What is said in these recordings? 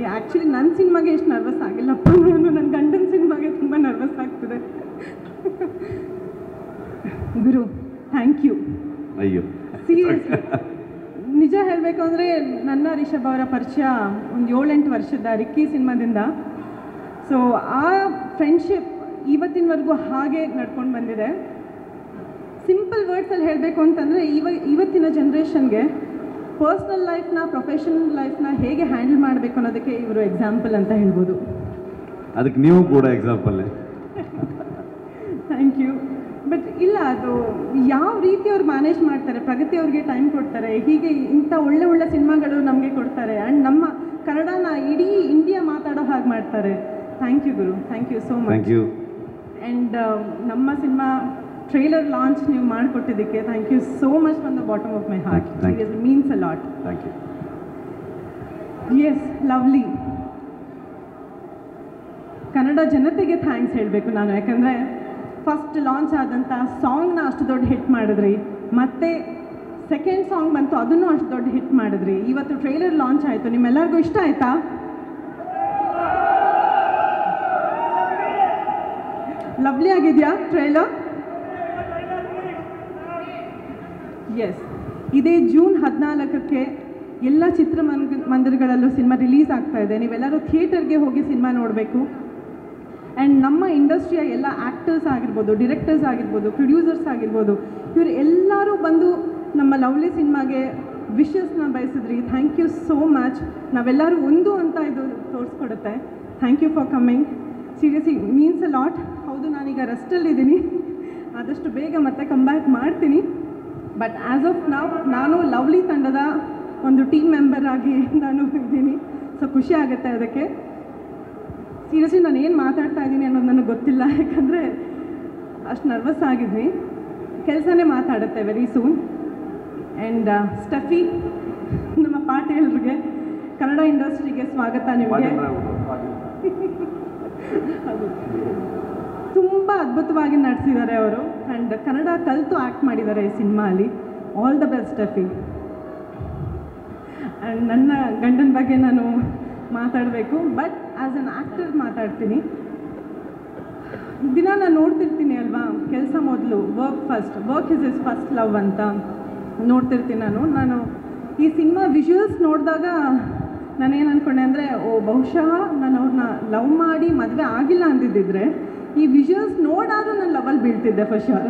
Actually ನನ್ನ ಸಿನಿಮಾಗೆ ಎಷ್ಟು ನರ್ವಸ್ ಆಗಿಲ್ಲಪ್ಪ, ನಾನು ನನ್ನ ಗಂಡನ ಸಿನಿಮಾಗೆ ತುಂಬ ನರ್ವಸ್ ಆಗ್ತಿದೆ. ಗುರು ಥ್ಯಾಂಕ್ ಯು. ಅಯ್ಯೋ ಸೀರಿಯಸ್ಲಿ ನಿಜ ಹೇಳಬೇಕು ಅಂದರೆ ನನ್ನ ರಿಷಬ್ ಅವರ ಪರಿಚಯ ಒಂದು 7-8 ವರ್ಷದ ರಿಕ್ಕಿ ಸಿನಿಮಾದಿಂದ. ಸೊ ಆ ಫ್ರೆಂಡ್ಶಿಪ್ ಇವತ್ತಿನವರೆಗೂ ಹಾಗೆ ನಡ್ಕೊಂಡು ಬಂದಿದೆ. ಸಿಂಪಲ್ ವರ್ಡ್ಸಲ್ಲಿ ಹೇಳಬೇಕು ಅಂತಂದರೆ ಇವತ್ತಿನ ಜನ್ರೇಷನ್ಗೆ ಪರ್ಸ್ನಲ್ ಲೈಫ್ನ ಪ್ರೊಫೆಷನಲ್ ಲೈಫ್ನ ಹೇಗೆ ಹ್ಯಾಂಡಲ್ ಮಾಡಬೇಕು ಅನ್ನೋದಕ್ಕೆ ಇವರು ಎಕ್ಸಾಂಪಲ್ ಅಂತ ಹೇಳ್ಬೋದು. ಅದಕ್ಕೆ ನೀವು ಕೂಡ ಎಕ್ಸಾಂಪಲ್ಲೇ. Thank you. ಬಟ್ ಇಲ್ಲ, ಅದು ಯಾವ ರೀತಿ ಅವ್ರು ಮ್ಯಾನೇಜ್ ಮಾಡ್ತಾರೆ, ಪ್ರಗತಿ ಅವ್ರಿಗೆ ಟೈಮ್ ಕೊಡ್ತಾರೆ, ಹೀಗೆ ಇಂಥ ಒಳ್ಳೆ ಸಿನಿಮಾಗಳು ನಮಗೆ ಕೊಡ್ತಾರೆ ಆ್ಯಂಡ್ ನಮ್ಮ ಕನ್ನಡನ ಇಡೀ ಇಂಡಿಯಾ ಮಾತಾಡೋ ಹಾಗೆ ಮಾಡ್ತಾರೆ. ಥ್ಯಾಂಕ್ ಯು ಗುರು, thank you so much. Thank you. And ನಮ್ಮ ಸಿನಿಮಾ ಟ್ರೈಲರ್ ಲಾಂಚ್ ನೀವು ಮಾಡಿಕೊಟ್ಟಿದ್ದಕ್ಕೆ thank you so much from the bottom of my heart. It means a lot. Thank you. Yes, lovely. Kannada ಜನತೆಗೆ thanks ಹೇಳಬೇಕು ನಾನು, ಯಾಕಂದರೆ first launch ಆದಂಥ ಸಾಂಗ್ನ ಅಷ್ಟು ದೊಡ್ಡ ಹಿಟ್ ಮಾಡಿದ್ರಿ, ಮತ್ತು ಸೆಕೆಂಡ್ ಸಾಂಗ್ ಬಂತು ಅದನ್ನು ಅಷ್ಟು ದೊಡ್ಡ ಹಿಟ್ ಮಾಡಿದ್ರಿ. ಇವತ್ತು ಟ್ರೈಲರ್ ಲಾಂಚ್ ಆಯಿತು, ನಿಮ್ಮೆಲ್ಲರಿಗೂ ಇಷ್ಟ ಆಯಿತಾ? ಲವ್ಲಿ ಆಗಿದೆಯಾ ಟ್ರೈಲರ್? ಎಸ್, ಇದೇ ಜೂನ್ 14ಕ್ಕೆ ಎಲ್ಲ ಚಿತ್ರಮಂದಿರಗಳಲ್ಲೂ ಸಿನಿಮಾ ರಿಲೀಸ್ ಆಗ್ತಾ ಇದೆ. ನೀವೆಲ್ಲರೂ ಥಿಯೇಟರ್ಗೆ ಹೋಗಿ ಸಿನಿಮಾ ನೋಡಬೇಕು. ಆ್ಯಂಡ್ ನಮ್ಮ ಇಂಡಸ್ಟ್ರಿಯ ಎಲ್ಲ ಆ್ಯಕ್ಟರ್ಸ್ ಆಗಿರ್ಬೋದು, ಡಿರೆಕ್ಟರ್ಸ್ ಆಗಿರ್ಬೋದು, ಪ್ರೊಡ್ಯೂಸರ್ಸ್ ಆಗಿರ್ಬೋದು, ಇವರು ಎಲ್ಲರೂ ಬಂದು ನಮ್ಮ ಲವ್ಲಿ ಸಿನಿಮಾಗೆ ವಿಶಸ್ನ ಬಯಸಿದ್ರಿ. Thank you so much. ನಾವೆಲ್ಲರೂ ಒಂದು ಅಂತ ಇದು ತೋರಿಸ್ಕೊಡುತ್ತೆ. Thank you for coming. Seriously means a lot. ಹೌದು, ನಾನೀಗ ರೆಸ್ಟಲ್ಲಿದ್ದೀನಿ, ಆದಷ್ಟು ಬೇಗ ಮತ್ತೆ ಕಮ್ ಬ್ಯಾಕ್ ಮಾಡ್ತೀನಿ. ಬಟ್ ಆ್ಯಸ್ ಆಫ್ ನಾನು ಲವ್ಲಿ ತಂಡದ ಒಂದು ಟೀಮ್ ಮೆಂಬರ್ ಆಗಿ ನಾನು ಇದ್ದೀನಿ. ಸೊ ಖುಷಿ ಆಗುತ್ತೆ ಅದಕ್ಕೆ. ಸೀರಿಯಸ್ಲಿ ನಾನು ಏನು ಮಾತಾಡ್ತಾ ಇದ್ದೀನಿ ಅನ್ನೋದು ನನಗೆ ಗೊತ್ತಿಲ್ಲ, ಯಾಕಂದರೆ ಅಷ್ಟು ನರ್ವಸ್ ಆಗಿದ್ವಿ. ಕೆಲಸನೇ ಮಾತಾಡುತ್ತೆ ವೆರಿ ಸೂನ್. ಆ್ಯಂಡ್ ಸ್ಟಫಿ, ನಮ್ಮ ಪಾಟೇಲ್ರಿಗೆ, ಕನ್ನಡ ಇಂಡಸ್ಟ್ರಿಗೆ ಸ್ವಾಗತ ನಿಮಗೆ. ಅದು ತುಂಬ ಅದ್ಭುತವಾಗಿ ನಡೆಸಿದ್ದಾರೆ ಅವರು. ಆ್ಯಂಡ್ ಕನ್ನಡ ಕಲಿತು ಆ್ಯಕ್ಟ್ ಮಾಡಿದ್ದಾರೆ ಈ ಸಿನಿಮಾ ಅಲ್ಲಿ. All the best Stuffy. And ನನ್ನ ಗಂಡನ ಬಗ್ಗೆ ನಾನು ಮಾತಾಡಬೇಕು, ಬಟ್ ಆ್ಯಸ್ ಅನ್ ಆ್ಯಕ್ಟರ್ ಮಾತಾಡ್ತೀನಿ. ದಿನ ನಾನು ನೋಡ್ತಿರ್ತೀನಿ ಅಲ್ವಾ, ಕೆಲಸ ಮೊದಲು, work first, work is is first love ಅಂತ ನೋಡ್ತಿರ್ತೀನಿ ನಾನು ಈ ಸಿನಿಮಾ ವಿಜುವಲ್ಸ್ ನೋಡಿದಾಗ ನಾನೇನು ಅಂದ್ಕೊಂಡೆ ಅಂದರೆ, ಬಹುಶಃ ನಾನು ಅವ್ರನ್ನ ಲವ್ ಮಾಡಿ ಮದುವೆ ಆಗಿಲ್ಲ ಅಂದಿದ್ದಿದ್ರೆ ಈ ವಿಜುವಲ್ಸ್ ನೋಡಾದರೂ ನಾನು ಲವಲ್ಲಿ ಬೀಳ್ತಿದ್ದೆ ಫಸ್ಟ್ ಶೋರ್.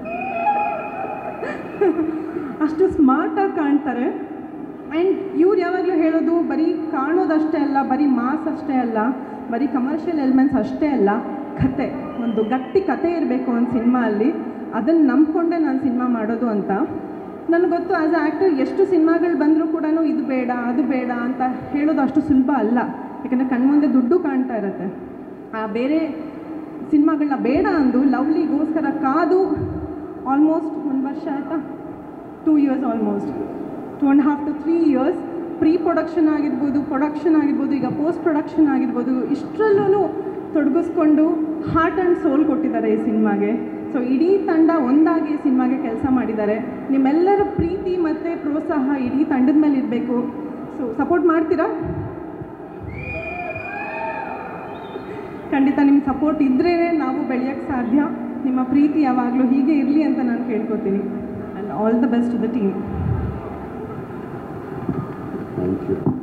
ಅಷ್ಟು ಸ್ಮಾರ್ಟಾಗಿ ಕಾಣ್ತಾರೆ. ಆ್ಯಂಡ್ ಇವ್ರು ಯಾವಾಗಲೂ ಹೇಳೋದು ಬರೀ ಕಾಣೋದಷ್ಟೇ ಅಲ್ಲ, ಬರೀ ಮಾಸ್ ಅಷ್ಟೇ ಅಲ್ಲ, ಬರೀ ಕಮರ್ಷಿಯಲ್ ಎಲಿಮೆಂಟ್ಸ್ ಅಷ್ಟೇ ಅಲ್ಲ, ಕತೆ, ಒಂದು ಗಟ್ಟಿ ಕತೆ ಇರಬೇಕು ಒಂದು ಸಿನಿಮಾ ಅಲ್ಲಿ. ಅದನ್ನು ನಂಬ್ಕೊಂಡೆ ನಾನು ಸಿನಿಮಾ ಮಾಡೋದು ಅಂತ. ನನಗೆ ಗೊತ್ತು, ಆ್ಯಸ್ ಅ ಆ್ಯಕ್ಟರ್ ಎಷ್ಟು ಸಿನಿಮಾಗಳು ಬಂದರೂ ಕೂಡ ಇದು ಬೇಡ ಅದು ಬೇಡ ಅಂತ ಹೇಳೋದು ಅಷ್ಟು ಸುಲಭ ಅಲ್ಲ. ಯಾಕಂದರೆ ಕಣ್ಮುಂದೆ ದುಡ್ಡು ಕಾಣ್ತಾ ಇರುತ್ತೆ. ಆ ಬೇರೆ ಸಿನಿಮಾಗಳನ್ನ ಬೇಡ ಅಂದು ಲವ್ಲಿಗೋಸ್ಕರ ಕಾದು ಆಲ್ಮೋಸ್ಟ್ 1 ವರ್ಷ ಆಯಿತಾ, 2 years almost 2.5 to 3 years pre production ಆಗಿರ್ಬೋದು, ಪ್ರೊಡಕ್ಷನ್ ಆಗಿರ್ಬೋದು, ಈಗ ಪೋಸ್ಟ್ ಪ್ರೊಡಕ್ಷನ್ ಆಗಿರ್ಬೋದು, ಇಷ್ಟರಲ್ಲೂ ತೊಡಗಿಸ್ಕೊಂಡು ಹಾರ್ಟ್ ಆ್ಯಂಡ್ ಸೋಲ್ ಕೊಟ್ಟಿದ್ದಾರೆ ಈ ಸಿನಿಮಾಗೆ. ಸೊ ಇಡೀ ತಂಡ ಒಂದಾಗಿ ಈ ಸಿನಿಮಾಗೆ ಕೆಲಸ ಮಾಡಿದ್ದಾರೆ. ನಿಮ್ಮೆಲ್ಲರ ಪ್ರೀತಿ ಮತ್ತು ಪ್ರೋತ್ಸಾಹ ಇಡೀ ತಂಡದ ಮೇಲೆ ಇರಬೇಕು. ಸೊ ಸಪೋರ್ಟ್ ಮಾಡ್ತೀರಾ? ಖಂಡಿತ ನಿಮ್ಮ ಸಪೋರ್ಟ್ ಇದ್ರೇ ನಾವು ಬೆಳೆಯೋಕ್ಕೆ ಸಾಧ್ಯ. ನಿಮ್ಮ ಪ್ರೀತಿ ಯಾವಾಗಲೂ ಹೀಗೆ ಇರಲಿ ಅಂತ ನಾನು ಕೇಳ್ಕೊತೀನಿ. And all the best to the team. Thank you.